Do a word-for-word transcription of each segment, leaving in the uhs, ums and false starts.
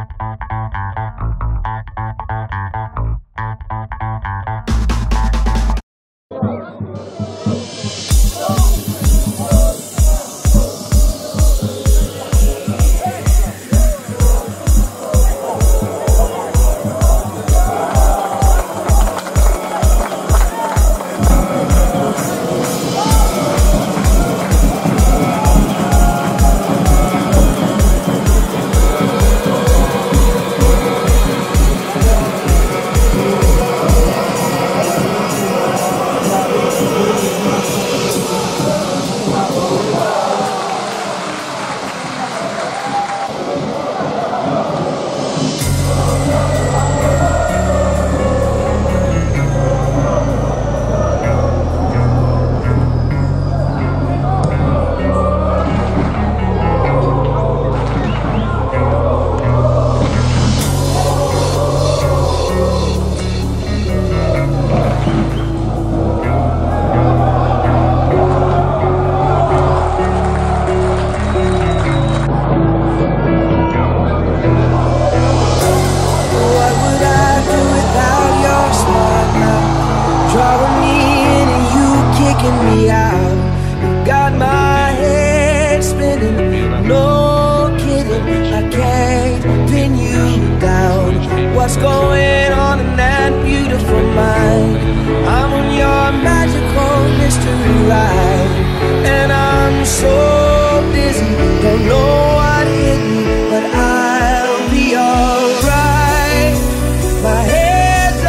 What's going on in that beautiful mind? I'm on your magical mystery ride, and I'm so busy, don't know what hit me, but I'll be alright. My head's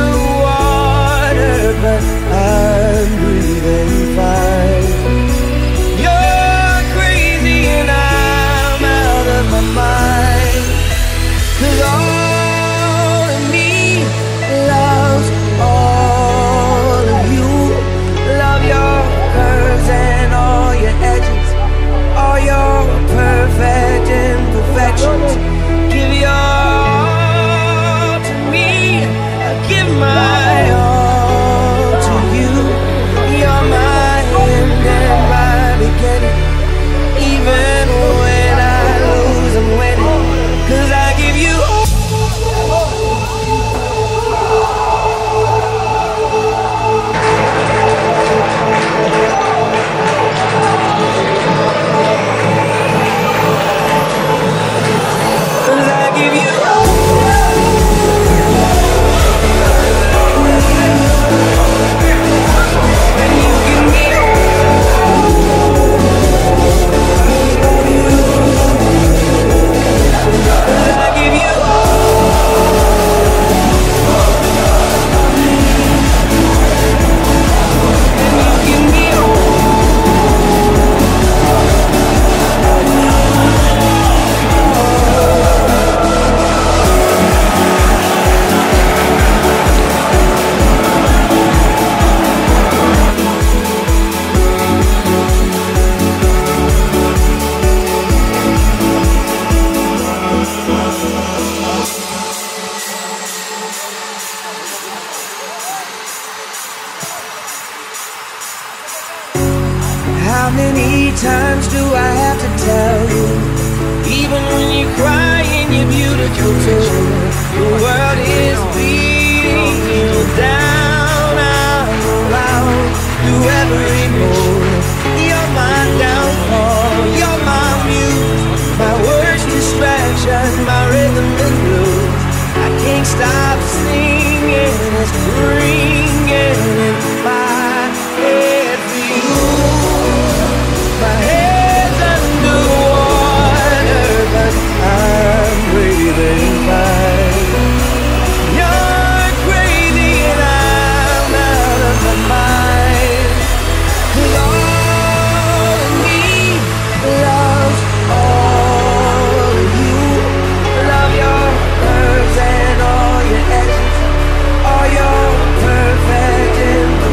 underwater, but I'm breathing fine. You're crazy and I'm out of my mind, 'cause all give your all to me, I give my all to you. You're my end and my beginning. Even when I lose, I'm winning, 'cause I give you all. How many times do I have to tell you? Even when you're crying, you're beautiful too. The world is beating you down, out loud, through every mood. You're my downfall, you're my muse, my worst distraction, my rhythm and blues. I can't stop singing, it's ringing in my head for you. My head's underwater, but I'm breathing fine. You're crazy and I'm out of my mind, 'cause all of me loves all of you. Love your curves and all your edges, all your perfect imperfections.